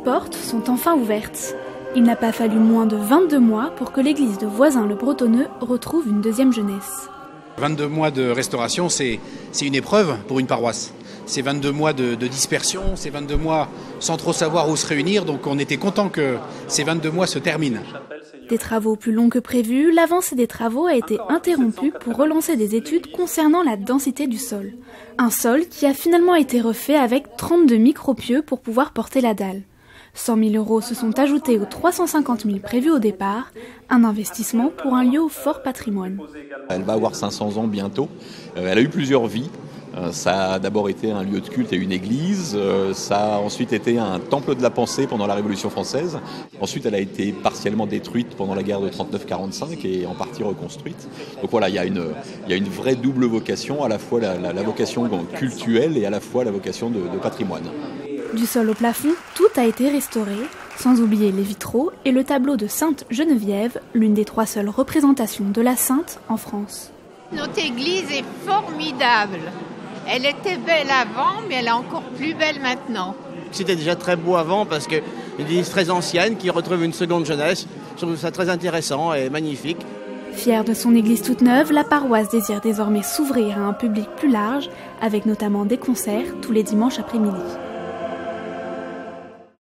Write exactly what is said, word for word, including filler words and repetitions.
portes sont enfin ouvertes. Il n'a pas fallu moins de vingt-deux mois pour que l'église de Voisins-le-Bretonneux retrouve une deuxième jeunesse. vingt-deux mois de restauration, c'est une épreuve pour une paroisse. C'est vingt-deux mois de, de dispersion, c'est vingt-deux mois sans trop savoir où se réunir, donc on était content que ces vingt-deux mois se terminent. Des travaux plus longs que prévu, l'avancée des travaux a été interrompue pour relancer des études concernant la densité du sol. Un sol qui a finalement été refait avec trente-deux micropieux pour pouvoir porter la dalle. cent mille euros se sont ajoutés aux trois cent cinquante mille prévus au départ, un investissement pour un lieu au fort patrimoine. Elle va avoir cinq cents ans bientôt, elle a eu plusieurs vies. Ça a d'abord été un lieu de culte et une église, ça a ensuite été un temple de la pensée pendant la Révolution française. Ensuite, elle a été partiellement détruite pendant la guerre de trente-neuf quarante-cinq et en partie reconstruite. Donc voilà, il y a une, il y a une vraie double vocation, à la fois la, la, la vocation cultuelle et à la fois la vocation de, de patrimoine. Du sol au plafond, tout a été restauré, sans oublier les vitraux et le tableau de Sainte Geneviève, l'une des trois seules représentations de la Sainte en France. Notre église est formidable. Elle était belle avant, mais elle est encore plus belle maintenant. C'était déjà très beau avant parce que une église très ancienne qui retrouve une seconde jeunesse. Je trouve ça très intéressant et magnifique. Fière de son église toute neuve, la paroisse désire désormais s'ouvrir à un public plus large, avec notamment des concerts tous les dimanches après-midi.